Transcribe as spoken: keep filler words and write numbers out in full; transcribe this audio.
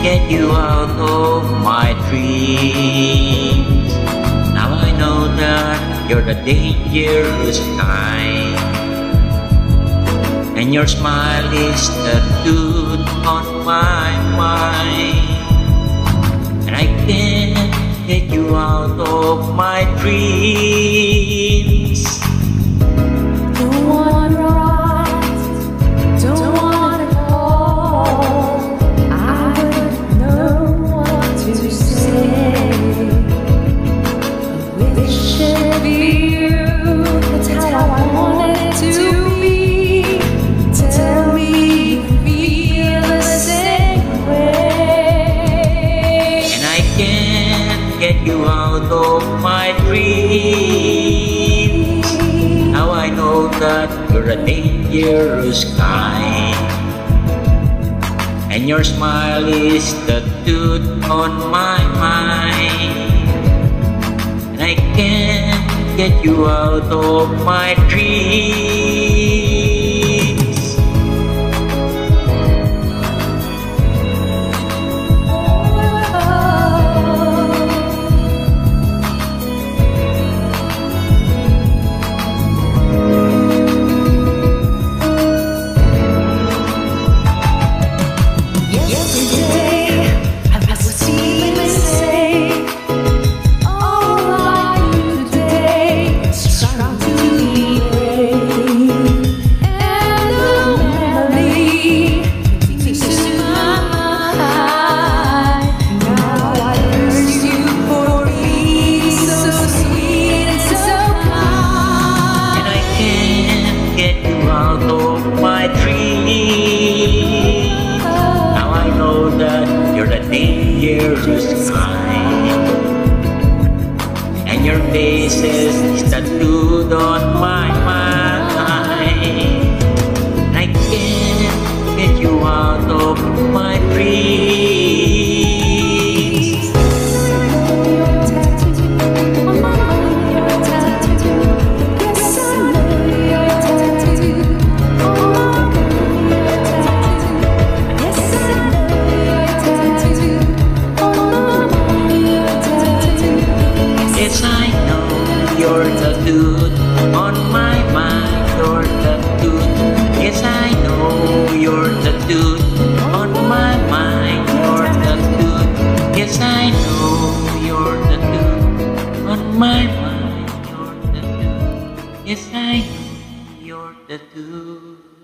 get you out of my dreams. Now I know that you're the dangerous kind, and your smile is tattooed on my mind. And I can't get you out of my dreams. Don't wanna rise, don't wanna fall. I wouldn't know what to say. I wish it'd be you, that's how I want it to be. Tell me you feel the same way. And I can't get you out of my dreams. Now I know that you're a dangerous kind, and your smile is tattooed on my mind. And I can't get you out of my dreams. Now I know that you're the dangerous kind, and your face is tattooed on my mind. I can't get you out of my dreams. You're tattooed on my mind, you're tattooed. Yes, I know you're tattooed on my mind, you're tattooed. Yes, I know you're tattooed on my mind, you're tattooed. Yes, I know you're tattooed.